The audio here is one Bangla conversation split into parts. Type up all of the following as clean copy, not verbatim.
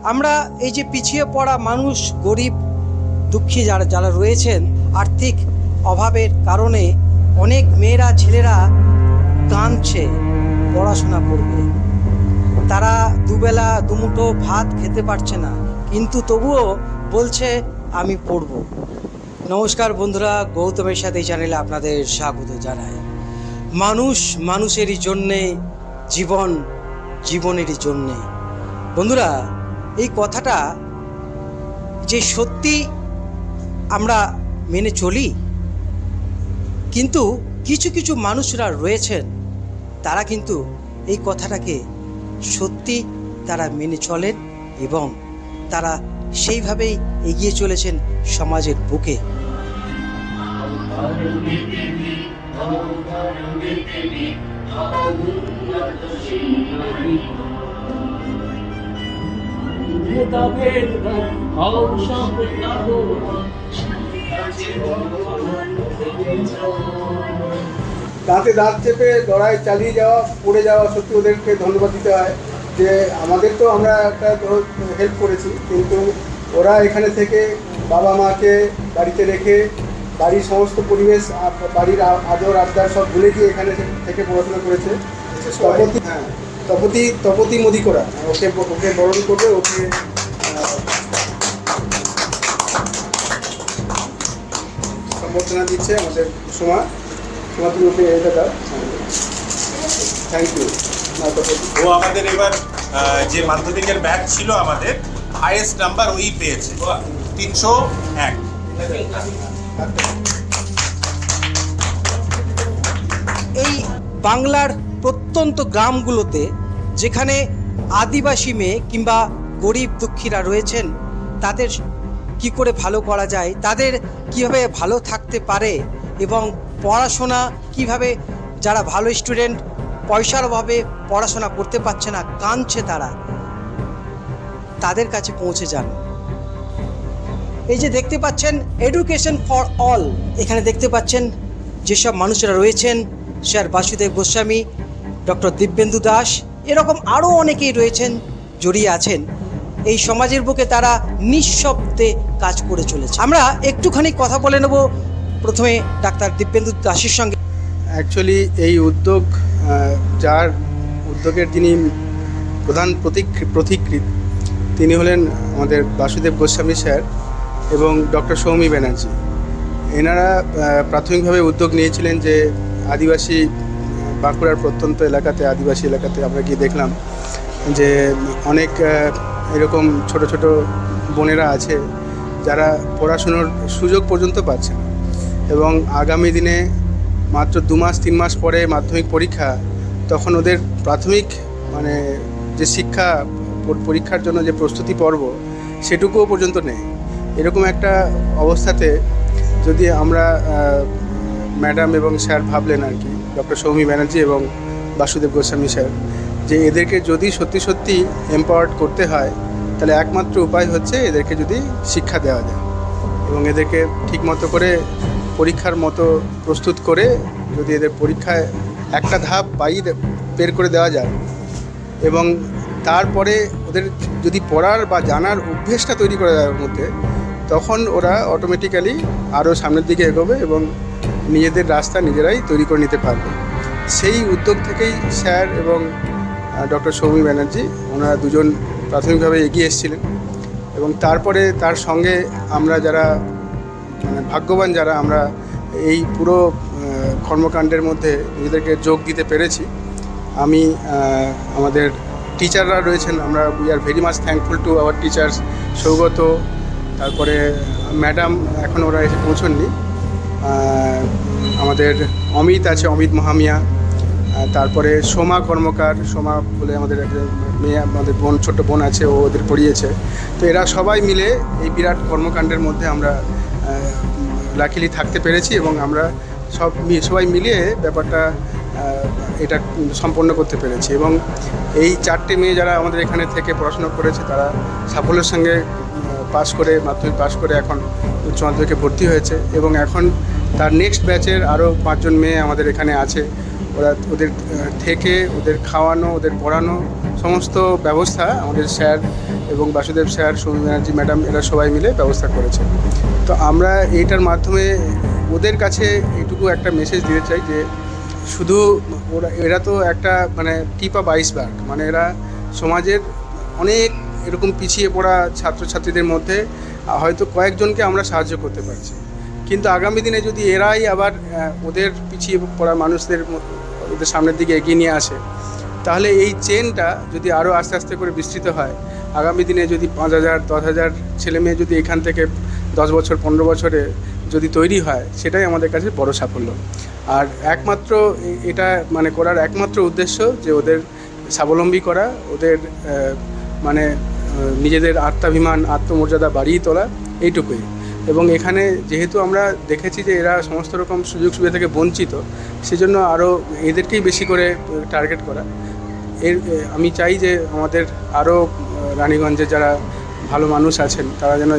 আমরা এই যে পিছিয়ে পড়া মানুষ, গরিব দুঃখী যারা যারা রয়েছেন, আর্থিক অভাবের কারণে অনেক মেয়েরা ছেলেরা কাঁদছে পড়াশোনা করবে। তারা দুবেলা দুমুঠো ভাত খেতে পারছে না, কিন্তু তবুও বলছে আমি পড়ব। নমস্কার বন্ধুরা, গৌতমের সাথে এই চ্যানেলে আপনাদের স্বাগত জানাই। মানুষ মানুষেরই জন্যে, জীবন জীবনেরই জন্যে। বন্ধুরা, এই কথাটা যে সত্যি আমরা মেনে চলি, কিন্তু কিছু কিছু মানুষরা রয়েছেন তারা কিন্তু এই কথাটাকে সত্যি তারা মেনে চলেন এবং তারা সেইভাবেই এগিয়ে চলেছেন সমাজের বুকে। দাঁতে দাঁত চেপে লড়াই চালিয়ে যাওয়া, পড়ে যাওয়া, সত্যি ওদেরকে ধন্যবাদ দিতে হয় যে আমাদের তো আমরা একটা হেল্প করেছি, কিন্তু ওরা এখানে থেকে বাবা মাকে বাড়িতে রেখে বাড়ির সমস্ত পরিবেশ, বাড়ির আদর আবদার সব ভুলে গিয়ে এখানে থেকে পড়াশোনা করেছে। তপতি মোদি করা, ওকে বরণ করবে, ওকে সম্বর্ধনা দিচ্ছে আমাদের সময়। তুমি ওকে এটা দাও, থ্যাংক ইউ। ও আমাদের এবার যে মাধ্যমিকের ব্যাচ ছিল আমাদের হাইয়েস্ট নাম্বার ওই পেয়েছে, 301। এই বাংলার প্রত্যন্ত গ্রামগুলোতে যেখানে আদিবাসী মেয়ে কিংবা গরিব দুঃখীরা রয়েছেন, তাদের কি করে ভালো করা যায়, তাদের কিভাবে ভালো থাকতে পারে এবং পড়াশোনা কিভাবে, যারা ভালো স্টুডেন্ট পয়সার অভাবে পড়াশোনা করতে পারছে না, কাঁদছে, তারা তাদের কাছে পৌঁছে যান। এই যে দেখতে পাচ্ছেন এডুকেশন ফর অল, এখানে দেখতে পাচ্ছেন যেসব মানুষেরা রয়েছেন, স্যার বাসুদেব গোস্বামী, ডক্টর দিব্যেন্দু দাস, এরকম আরও অনেকেই রয়েছেন, জড়িয়ে আছেন এই সমাজের বুকে। তারা নিঃশব্দে কাজ করে চলেছে। আমরা একটুখানি কথা বলে নেব প্রথমে ডাক্তার দিব্যেন্দু দাসের সঙ্গে। অ্যাকচুয়ালি এই উদ্যোগ, যার উদ্যোগের যিনি প্রধান প্রতিকৃত, তিনি হলেন আমাদের বাসুদেব গোস্বামী স্যার এবং ডক্টর সৌমি ব্যানার্জি। এনারা প্রাথমিকভাবে উদ্যোগ নিয়েছিলেন যে আদিবাসী, বাঁকুড়ার প্রত্যন্ত এলাকাতে, আদিবাসী এলাকাতে আমরা গিয়ে দেখলাম যে অনেক এরকম ছোট ছোট বোনেরা আছে যারা পড়াশুনোর সুযোগ পর্যন্ত পাচ্ছে না, এবং আগামী দিনে মাত্র 2 মাস 3 মাস পরে মাধ্যমিক পরীক্ষা, তখন ওদের প্রাথমিক যে শিক্ষা পরীক্ষার জন্য যে প্রস্তুতি পর্ব, সেটুকুও পর্যন্ত নেই। এরকম একটা অবস্থাতে যদি আমরা, ম্যাডাম এবং স্যার ভাবলেন আর কি, ডক্টর সৌমি ব্যানার্জি এবং বাসুদেব গোস্বামী স্যার, যে এদেরকে যদি সত্যি সত্যি এম্পাওয়ার্ড করতে হয়, তাহলে একমাত্র উপায় হচ্ছে এদেরকে যদি শিক্ষা দেওয়া যায় এবং এদেরকে ঠিকমতো করে পরীক্ষার মতো প্রস্তুত করে যদি এদের পরীক্ষায় একটা ধাপ বের করে দেওয়া যায় এবং তারপরে ওদের যদি পড়ার বা জানার অভ্যেসটা তৈরি করে দেওয়ার মধ্যে, তখন ওরা অটোমেটিক্যালি আরও সামনের দিকে এগোবে এবং নিজেদের রাস্তা নিজেরাই তৈরি করে নিতে পারবে। সেই উদ্যোগ থেকেই স্যার এবং ডক্টর সৌমি ব্যানার্জি, ওনারা দুজন প্রাথমিকভাবে এগিয়ে এসেছিলেন এবং তারপরে তার সঙ্গে আমরা যারা ভাগ্যবান, যারা আমরা এই পুরো কর্মকাণ্ডের মধ্যে নিজেদেরকে যোগ দিতে পেরেছি। আমি, আমাদের টিচাররা রয়েছেন, আমরা we are very much thankful to our teachers, Saugata, তারপরে ম্যাডাম এখন ওরা এসে পৌঁছননি, আমাদের অমিত আছে, অমিত মহামিয়া, তারপরে সোমা কর্মকার, সোমা বলে আমাদের একটা মেয়ে, আমাদের বোন, ছোট্ট বোন আছে, ও ওদের পড়িয়েছে। তো এরা সবাই মিলে এই বিরাট কর্মকাণ্ডের মধ্যে আমরা লাকিলি থাকতে পেরেছি এবং আমরা সবাই মিলিয়ে ব্যাপারটা এটা সম্পন্ন করতে পেরেছি। এবং এই 4টে মেয়ে যারা আমাদের এখানে থেকে পড়াশোনা করেছে, তারা সাফল্যের সঙ্গে পাশ করে, মাধ্যমিক পাশ করে এখন উচ্চ মাধ্যমিকে ভর্তি হয়েছে এবং এখন তার নেক্সট ব্যাচের আরও 5 জন মেয়ে আমাদের এখানে আছে। ওরা ওদের খাওয়ানো, ওদের পড়ানো সমস্ত ব্যবস্থা আমাদের স্যার এবং বাসুদেব স্যার, সৌমি ব্যানার্জি ম্যাডাম এরা সবাই মিলে ব্যবস্থা করেছে। তো আমরা এইটার মাধ্যমে ওদের কাছে এইটুকু একটা মেসেজ দিতে চাই যে শুধু এরা তো একটা মানে টিপ অফ আইসবার্গ, মানে এরা সমাজের অনেক এরকম পিছিয়ে পড়া ছাত্রছাত্রীদের মধ্যে হয়তো কয়েকজনকে আমরা সাহায্য করতে পারছি, কিন্তু আগামী দিনে যদি এরাই আবার ওদের পিছিয়ে পড়া মানুষদের ওদের সামনের দিকে এগিয়ে নিয়ে আসে, তাহলে এই চেনটা যদি আরও আস্তে আস্তে করে বিস্তৃত হয়, আগামী দিনে যদি 5,000 10,000 ছেলে মেয়ে যদি এখান থেকে 10 বছর 15 বছরে যদি তৈরি হয়, সেটাই আমাদের কাছে বড় সাফল্য। আর একমাত্র এটা মানে করার একমাত্র উদ্দেশ্য যে ওদের স্বাবলম্বী করা, ওদের মানে নিজেদের আত্মাভিমান আত্মমর্যাদা বাড়িয়ে তোলা, এইটুকুই। এবং এখানে যেহেতু আমরা দেখেছি যে এরা সমস্ত রকম সুযোগ সুবিধা থেকে বঞ্চিত, সেজন্য আরও এদেরকেই বেশি করে টার্গেট করা। আমি চাই যে আমাদের আরও রানীগঞ্জে যারা ভালো মানুষ আছেন তারা যেন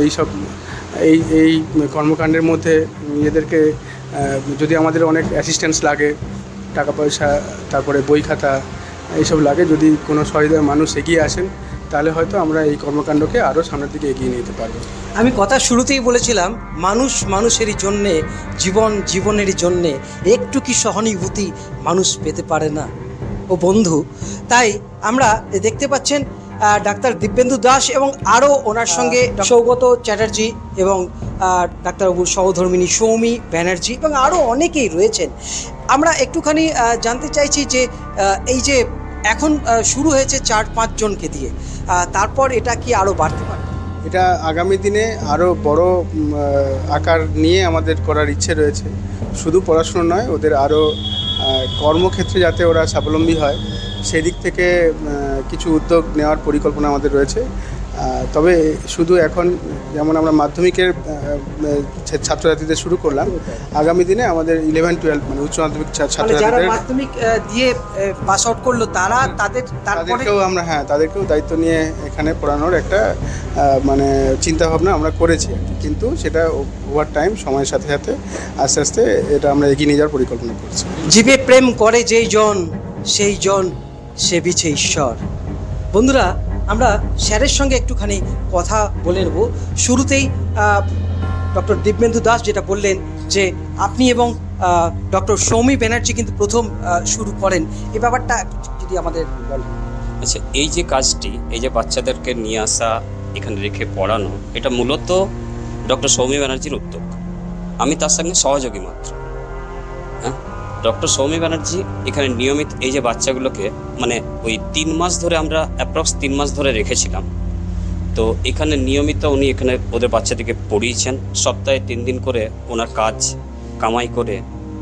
এই কর্মকাণ্ডের মধ্যে নিজেদেরকে, যদি আমাদের অনেক অ্যাসিস্ট্যান্স লাগে, টাকা পয়সা, তারপরে বই খাতা এইসব লাগে, যদি কোনো সহৃদয় মানুষ এগিয়ে আসেন, তাহলে হয়তো আমরা এই কর্মকাণ্ডকে আরও সামনের দিকে এগিয়ে নিতে পারব। আমি কথা শুরুতেই বলেছিলাম, মানুষ মানুষেরই জন্যে, জীবন জীবনেরই জন্যে একটু কি সহানুভূতি মানুষ পেতে পারে না ও বন্ধু? তাই আমরা দেখতে পাচ্ছেন ডাক্তার দিব্যেন্দু দাস এবং আরও ওনার সঙ্গে সৌগত চ্যাটার্জি এবং ডাক্তারবাবুর সহধর্মিনী সৌমি ব্যানার্জি এবং আরও অনেকেই রয়েছেন। আমরা একটুখানি জানতে চাইছি যে এই যে এখন শুরু হয়েছে 4-5 জনকে দিয়ে, তারপর এটা কি আরও বাড়তে পারে? এটা আগামী দিনে আরও বড় আকার নিয়ে আমাদের করার ইচ্ছে রয়েছে। শুধু পড়াশুনো নয়, ওদের আরও কর্মক্ষেত্রে যাতে ওরা স্বাবলম্বী হয়, সেই দিক থেকে কিছু উদ্যোগ নেওয়ার পরিকল্পনা আমাদের রয়েছে। তবে শুধু এখন যেমন আমরা মাধ্যমিকের ছাত্রছাত্রীদের শুরু করলাম, আগামী দিনে আমাদের 11-12 মানে উচ্চ মাধ্যমিক ছাত্রছাত্রীদের মাধ্যমিক দিয়ে পাস আউট করলো তাদেরকেও আমরা তাদেরকেও দায়িত্ব নিয়ে এখানে পড়ানোর একটা মানে চিন্তাভাবনা আমরা করেছি, কিন্তু সেটা ওভার টাইম সময়ের সাথে সাথে আস্তে আস্তে এটা আমরা এগিয়ে নিয়ে যাওয়ার পরিকল্পনা করছি। জীবে প্রেম করে যেই জন সেই জন সেবিছে ঈশ্বর। বন্ধুরা, আমরা স্যারের সঙ্গে একটুখানি কথা বলে নেব। শুরুতেই ডক্টর দিব্যেন্দু দাস যেটা বললেন যে আপনি এবং ডক্টর সৌমি ব্যানার্জি কিন্তু প্রথম শুরু করেন, এই ব্যাপারটা যদি আমাদের বলেন। আচ্ছা, এই যে কাজটি, এই যে বাচ্চাদেরকে নিয়ে আসা, এখানে রেখে পড়ানো, এটা মূলত ডক্টর সৌমি ব্যানার্জির উদ্যোগ। আমি তার সঙ্গে সহযোগী মাত্র। হ্যাঁ, ডক্টর সৌমি ব্যানার্জি এখানে নিয়মিত এই যে বাচ্চাগুলোকে মানে ওই 3 মাস ধরে আমরা অ্যাপ্রক্স 3 মাস ধরে রেখেছিলাম। তো এখানে নিয়মিত উনি এখানে ওদের বাচ্চাদেরকে পড়িয়েছেন। সপ্তাহে 3 দিন করে ওনার কাজ কামাই করে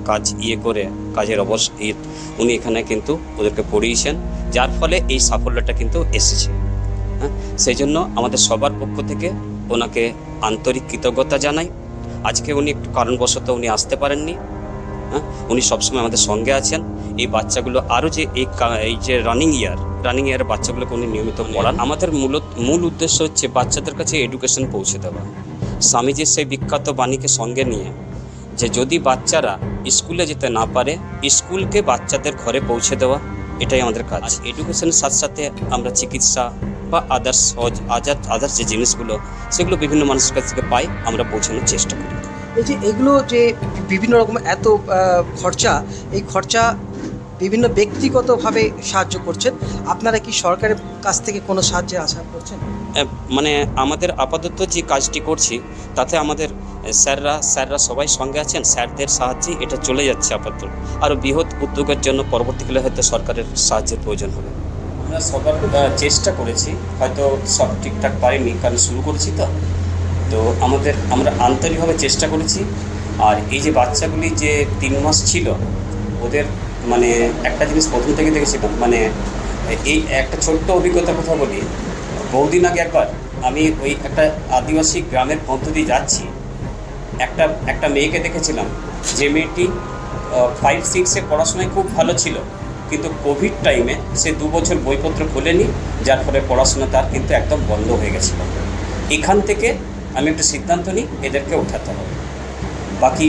কাজের উনি এখানে কিন্তু ওদেরকে পড়িয়েছেন, যার ফলে এই সাফল্যটা কিন্তু এসেছে। হ্যাঁ, সেই জন্য আমাদের সবার পক্ষ থেকে ওনাকে আন্তরিক কৃতজ্ঞতা জানাই। আজকে উনি একটু কারণবশত উনি আসতে পারেননি। হ্যাঁ, উনি সবসময় আমাদের সঙ্গে আছেন। এই বাচ্চাগুলো আরও যে এই যে রানিং ইয়ারের বাচ্চাগুলোকে উনি নিয়মিত পড়ান। আমাদের মূল উদ্দেশ্য হচ্ছে বাচ্চাদের কাছে এডুকেশন পৌঁছে দেওয়া। স্বামীজির সেই বিখ্যাত বাণীকে সঙ্গে নিয়ে যে যদি বাচ্চারা স্কুলে যেতে না পারে, স্কুলকে বাচ্চাদের ঘরে পৌঁছে দেওয়া, এটাই আমাদের কাজ। এডুকেশনের সাথে সাথে আমরা চিকিৎসা বা আদার্স যে জিনিসগুলো, সেগুলো বিভিন্ন মানুষের কাছ থেকে পাই, আমরা পৌঁছানোর চেষ্টা করি। এই যে এগুলো যে বিভিন্ন রকম এত খরচা, এই খরচা বিভিন্ন ব্যক্তিগতভাবে সাহায্য করছেন, আপনারা কি সরকারের কাছ থেকে কোনো সাহায্যের আশা করছেন? মানে আমাদের আপাতত যে কাজটি করছি তাতে আমাদের স্যাররা সবাই সঙ্গে আছেন। স্যারদের সাহায্যে এটা চলে যাচ্ছে আপাতত। আরও বৃহৎ উদ্যোগের জন্য পরবর্তীকালে হয়তো সরকারের সাহায্যের প্রয়োজন হবে। আমরা সবার চেষ্টা করেছি, হয়তো সব ঠিকঠাক পারিনি, কারণ শুরু করেছি তো আমরা আন্তরিকভাবে চেষ্টা করেছি। আর এই যে বাচ্চাগুলি যে 3 মাস ছিল, ওদের মানে একটা জিনিস প্রথম থেকে দেখেছিলাম, মানে এই একটা ছোট্ট অভিজ্ঞতার কথা বলি। বহুদিন আগে একবার আমি ওই একটা আদিবাসী গ্রামের মধ্য দিয়ে যাচ্ছি, একটা মেয়েকে দেখেছিলাম, যে মেয়েটি 5-6-এ পড়াশোনায় খুব ভালো ছিল, কিন্তু কোভিড টাইমে সে 2 বছর বইপত্র খোলেনি, যার ফলে পড়াশোনা তার কিন্তু একদম বন্ধ হয়ে গেছিল। এখান থেকে আমি একটা সিদ্ধান্ত নিই, এদেরকে ওঠাতে হবে। বাকি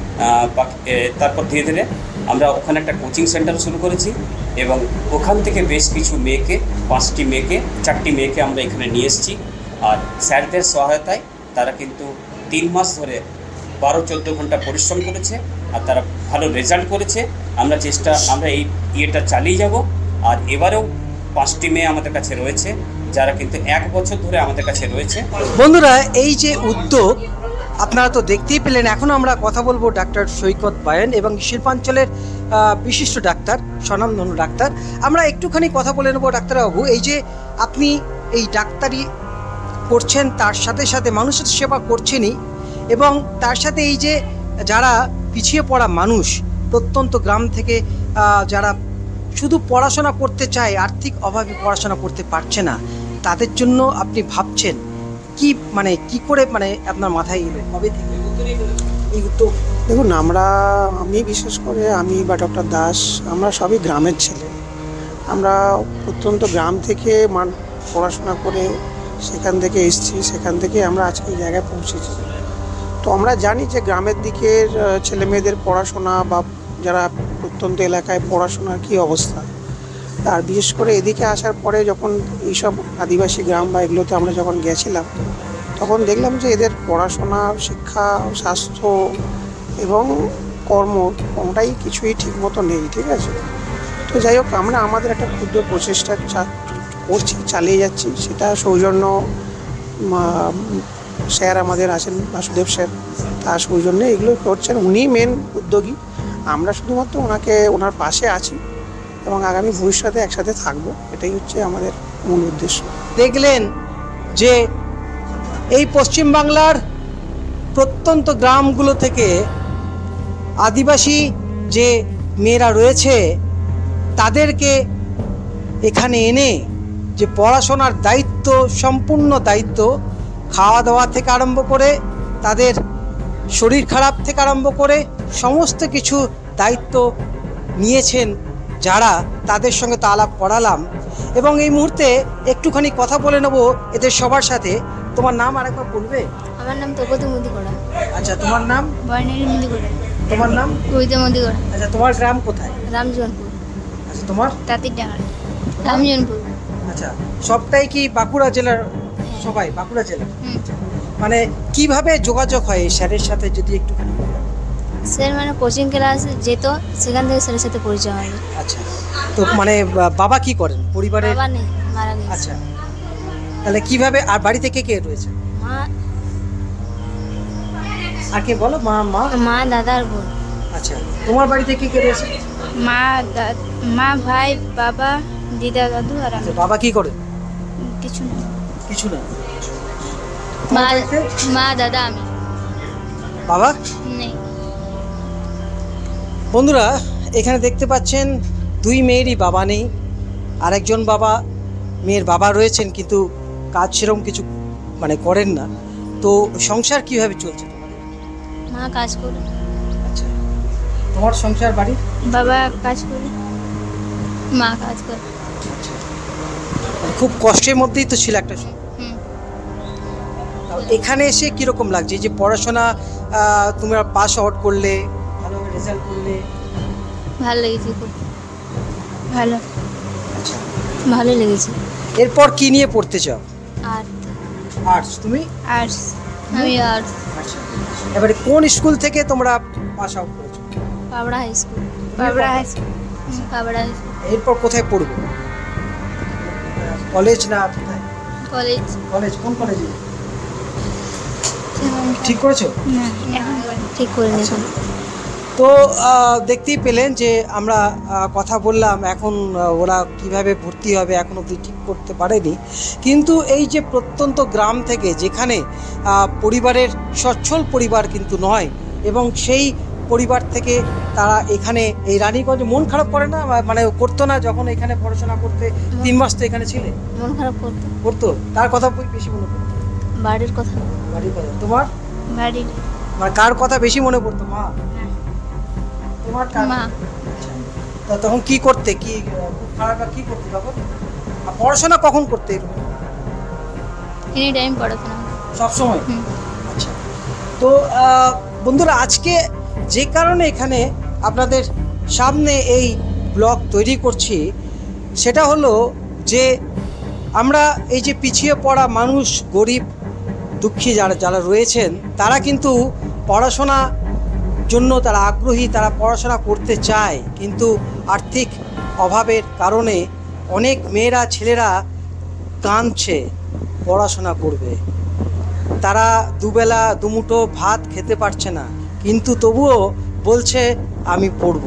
তারপর ধীরে ধীরে আমরা ওখানে একটা কোচিং সেন্টার শুরু করেছি এবং ওখান থেকে বেশ কিছু মেয়েকে চারটি মেয়েকে আমরা এখানে নিয়ে এসেছি। আর স্যারদের সহায়তায় তারা কিন্তু 3 মাস ধরে 12-14 ঘন্টা পরিশ্রম করেছে আর তারা ভালো রেজাল্ট করেছে। আমরা এই ইয়েটা চালিয়ে যাব। আর এবারেও 5টি মেয়ে আমাদের কাছে রয়েছে যারা কিন্তু 1 বছর ধরে আমাদের কাছে রয়েছে। বন্ধুরা, এই যে উদ্যোগ আপনারা তো দেখতেই পেলেন। এখন আমরা কথা বলবো ডাক্তার সৈকত বায়েন এবং শিল্পাঞ্চলের বিশিষ্ট ডাক্তার, স্বনামধন্য ডাক্তার। আমরা একটুখানি কথা বলে নেবো। ডাক্তারবাবু, এই যে আপনি এই ডাক্তারি করছেন, তার সাথে সাথে মানুষের সেবা করছেনই, এবং তার সাথে এই যে যারা পিছিয়ে পড়া মানুষ, প্রত্যন্ত গ্রাম থেকে যারা শুধু পড়াশোনা করতে চায়, আর্থিক অভাবে পড়াশোনা করতে পারছে না, তাদের জন্য আপনি ভাবছেন কি করে আপনার মাথায় এলো কবে থেকে এই উদ্যোগ? দেখুন, আমি বিশেষ করে আমি বা ডক্টর দাস, আমরা সবই গ্রামের ছেলে। আমরা প্রত্যন্ত গ্রাম থেকে পড়াশোনা করে সেখান থেকে এসেছি, সেখান থেকে আমরা আজকে এই জায়গায় পৌঁছেছি। তো আমরা জানি যে গ্রামের দিকের ছেলে মেয়েদের পড়াশোনা বা যারা প্রত্যন্ত এলাকায় পড়াশোনার কী অবস্থা। আর বিশেষ করে এদিকে আসার পরে যখন এইসব আদিবাসী গ্রাম বা এগুলোতে আমরা যখন গেছিলাম, তখন দেখলাম যে এদের পড়াশোনা, শিক্ষা, স্বাস্থ্য এবং কর্ম কোনোটাই কিছুই ঠিকমতো নেই। ঠিক আছে, তো যাই হোক, আমরা আমাদের একটা ক্ষুদ্র প্রচেষ্টা চালিয়ে যাচ্ছি। সেটা সৌজন্য স্যার আমাদের আছেন, বাসুদেব স্যার, তার সৌজন্যে এগুলো করছেন। উনি মেন উদ্যোগী। আমরা শুধুমাত্র ওনার পাশে আছি এবং আগামী ভবিষ্যতে একসাথে থাকবো। এটাই হচ্ছে আমাদের মূল উদ্দেশ্য। দেখলেন যে এই পশ্চিমবাংলার প্রত্যন্ত গ্রামগুলো থেকে আদিবাসী যে মেয়েরা রয়েছে, তাদেরকে এখানে এনে যে পড়াশোনার দায়িত্ব, সম্পূর্ণ দায়িত্ব, খাওয়া দাওয়া থেকে আরম্ভ করে তাদের শরীর খারাপ থেকে আরম্ভ করে সমস্ত কিছু দায়িত্ব নিয়েছেন যারা, তাদের সঙ্গে তো আলাপ করালাম। এবং এই মুহূর্তে একটুখানি কথা বলে নেব এদের সবার সাথে। তোমার নাম আরেকবার বলবে? আমার নাম তপতি মুদিগড়া। আচ্ছা, তোমার নাম? বর্ণিল মুদিগড়া। তোমার নাম? কবিতা মুদিগড়া। আচ্ছা, তোমার গ্রাম কোথায়? রামজনপুর। আচ্ছা, তোমার? তাঁতির ডাঙ্গা। রামজনপুর। আচ্ছা, সবটাই কি বাঁকুড়া জেলার? সবাই বাঁকুড়া জেলার? মানে কিভাবে যোগাযোগ হয় এই স্যারের সাথে, যদি একটুখানি? স্যার কোচিং ক্লাস যেত, সেখান থেকে স্যারের সাথে পরিচয় হয়। আচ্ছা, তো বাবা কি করেন পরিবারে? বাবা নেই, মারা গেছে। আচ্ছা, তাহলে কিভাবে? আর বাড়িতে কে কে রয়েছে? মা আর কে বলো? মা দাদা আর বোন। আচ্ছা, তোমার বাড়িতে কে কে রয়েছে? মা ভাই, বাবা, দিদা, দাদু আর আমি। বাবা কি করেন? কিছু না। কিছু না। মা, দাদা, আমি। বাবা নেই। বন্ধুরা, এখানে দেখতে পাচ্ছেন দুই মেয়েরই বাবা নেই। আরেকজন মেয়ের বাবা রয়েছেন, কিন্তু কাজ সেরকম কিছু করেন না। তো সংসার কিভাবে চলছে তোমাদের? মা কাজ করে। আচ্ছা, তোমার সংসার বাড়ি? বাবা কাজ করে, মা কাজ করে। খুব কষ্টের মধ্যেই তো ছিল একটা সময়। এখানে এসে কিরকম লাগছে যে পড়াশোনা তোমরা পাস আউট করলে, ভালোভাবে রেজাল্ট করলে? ভালো লেগেছে খুব। ভালো। আচ্ছা, ভালো লেগেছে। এরপর কি নিয়ে পড়তে চাও? আর্টস। তুমি? আর্টস। আমি আর্টস। আচ্ছা, এবারে কোন স্কুল থেকে তোমরা পাস আউট করেছো? Pabra high school. এরপর কোথায় পড়বে? কলেজ না কোথায়? কলেজ। কোন কলেজে ঠিক করেছো? না, এখন ঠিক করে নিয়েছি। তো দেখতেই পেলেন যে আমরা কথা বললাম। এখন ওরা কিভাবে ভর্তি হবে এখন অবধি ঠিক করতে পারেনি। কিন্তু এই যে প্রত্যন্ত গ্রাম থেকে, যেখানে পরিবারের সচ্ছল পরিবার কিন্তু নয়, এবং সেই পরিবার থেকে তারা এখানে এই রানীগঞ্জে মন খারাপ করে না? করতো না যখন এখানে পড়াশোনা করতে? 3 মাস তো এখানে ছিলে। মন খারাপ করতো? তার কথা বেশি মনে পড়তো? বাড়ির কথা। তোমার? বাড়ির। কার কথা বেশি মনে পড়তো? মা? তোমার? মা। তো তখন কি করতে? কি খারাপ কি করতে তখন? পড়াশোনা কখন করতে? এনি টাইম পড়াশোনা সব সময়? আচ্ছা, তো বন্ধুরা, আজকে যে কারণে এখানে আপনাদের সামনে এই ব্লগ তৈরি করছি, সেটা হলো যে আমরা এই যে পিছিয়ে পড়া মানুষ, গরিব দুঃখী যারা রয়েছেন, তারা কিন্তু পড়াশোনার জন্য তারা আগ্রহী, তারা পড়াশোনা করতে চায়, কিন্তু আর্থিক অভাবের কারণে অনেক মেয়েরা ছেলেরা কাঁদছে পড়াশোনা করবে। তারা দুবেলা দুমুঠো ভাত খেতে পারছে না, কিন্তু তবুও বলছে আমি পড়ব।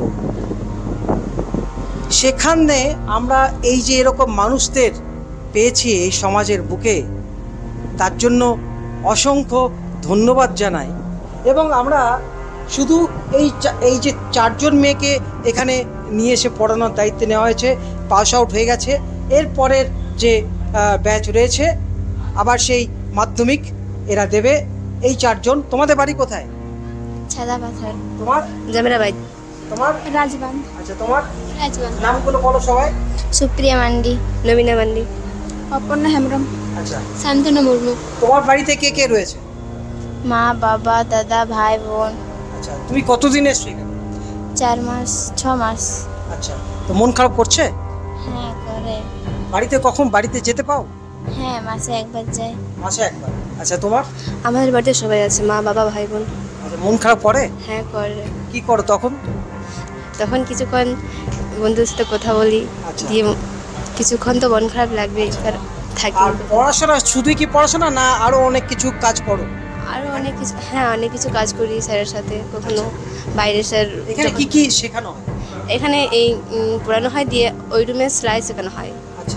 সেখানে আমরা এই যে এরকম মানুষদের পেয়েছি এই সমাজের বুকে, তার জন্য অসংখ্য ধন্যবাদ জানাই। এবং আমরা শুধু এই যে 4 জন মেয়েকে এখানে নিয়ে এসে পড়ানোর দায়িত্ব নেওয়া হয়েছে, পাস আউট হয়ে গেছে, এর পরের যে ব্যাচ রয়েছে আবার সেই মাধ্যমিক এরা দেবে। এই 4 জন। তোমাদের বাড়ি কোথায়? ছাদা পাথর, তোমার? জামিরাবাদ। তোমার? রাজবান। আচ্ছা, তোমার রাজবান। নামগুলো বলো সবাই। সুপ্রিয়া মান্ডি, নবীনা মান্ডি, অপর্ণা হেমব্রম, আচ্ছা, শান্তনু মুর্মু। তোমার বাড়িতে কে কে রয়েছে? মা, বাবা, দাদা, ভাই, বোন। আচ্ছা, তুমি কতদিন এসছো এখানে? 4 মাস 6 মাস। আচ্ছা, তো মন খারাপ করছে? হ্যাঁ করে। বাড়িতে যেতে পাও? হ্যাঁ, মাসে একবার যাই। মাসে একবার। আচ্ছা, তোমার? আমাদের বাড়িতে সবাই আছে, মা, বাবা, ভাই, বোন। আচ্ছা, মন খারাপ করে? হ্যাঁ করে। কি করো তখন? তখন কিছুক্ষণ বন্ধুদের সাথে কথা বলি, আচ্ছা। দিয়ে কিছুক্ষণ তো মন খারাপ লাগবে, থাকি। আর পড়াশোনা শুধুই কি পড়াশোনা, না আরো অনেক কিছু কাজ করো? আরও অনেক কিছু, হ্যাঁ অনেক কিছু কাজ করি স্যারের সাথে, কখনো বাইরের স্যার। এখানে কি কি শেখানো হয়? এখানে এই পড়ানো হয়, দিয়ে ওই রুমে সেলাই শেখানো হয়। আচ্ছা,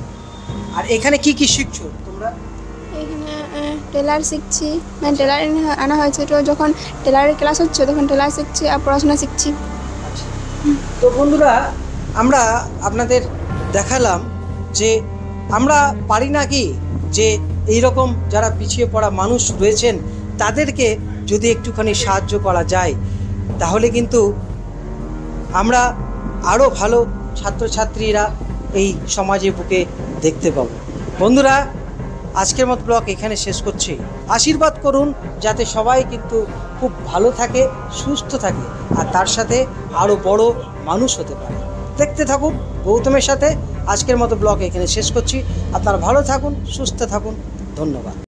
আর এখানে কি কি শিখছো তোমরা? এখানে টেলার শিখছি, মানে টেলার আনা হয়েছে, তো যখন টেলারের ক্লাস হচ্ছে তখন টেলার শিখছি আর পড়াশোনা শিখছি। আচ্ছা, তো বন্ধুরা, আমরা আপনাদের দেখালাম যে আমরা পারি নাকি যে এইরকম যারা পিছিয়ে পড়া মানুষ রয়েছেন তাদেরকে যদি একটুখানি সাহায্য করা যায়, তাহলে কিন্তু আমরা আরও ভালো ছাত্রছাত্রীরা এই সমাজে বুকে দেখতে পাবো। বন্ধুরা, আজকের মতো ব্লগ এখানে শেষ করছি। আশীর্বাদ করুন যাতে সবাই কিন্তু খুব ভালো থাকে, সুস্থ থাকে, আর তার সাথে আরও বড় মানুষ হতে পারে। দেখতে থাকুন গৌতমের সাথে। আজকের মতো ব্লগ এখানে শেষ করছি। আপনারা ভালো থাকুন, সুস্থ থাকুন। ধন্যবাদ।